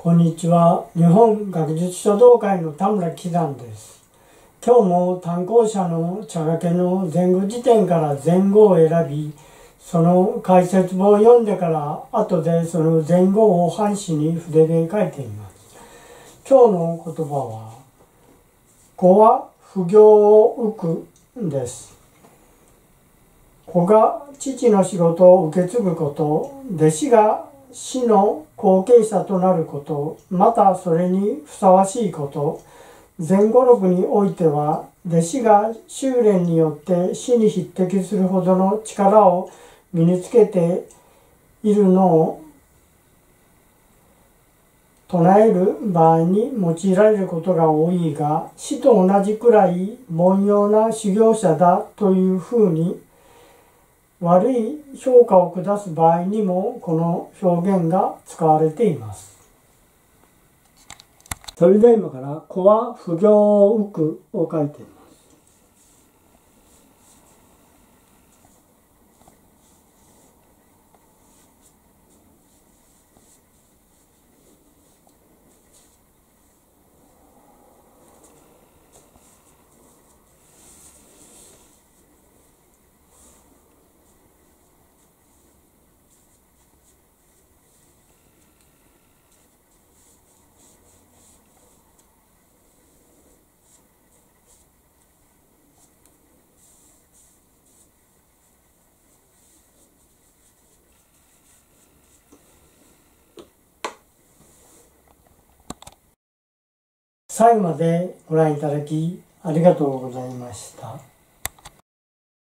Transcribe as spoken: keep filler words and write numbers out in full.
こんにちは。日本学術書道会の田村喜山です。今日も単行者の茶掛けの前後辞典から前後を選び、その解説本を読んでから後でその前後を半紙に筆で書いています。今日の言葉は、子は不行を浮くです。子が父の仕事を受け継ぐこと、弟子が師の後継者となること、またそれにふさわしいこと、前後録においては、弟子が修練によって師に匹敵するほどの力を身につけているのを唱える場合に用いられることが多いが、師と同じくらい凡庸な修行者だというふうに悪い評価を下す場合にもこの表現が使われています。それで今から「子は不行を浮く」を書いています。最後までご覧いただきありがとうございました。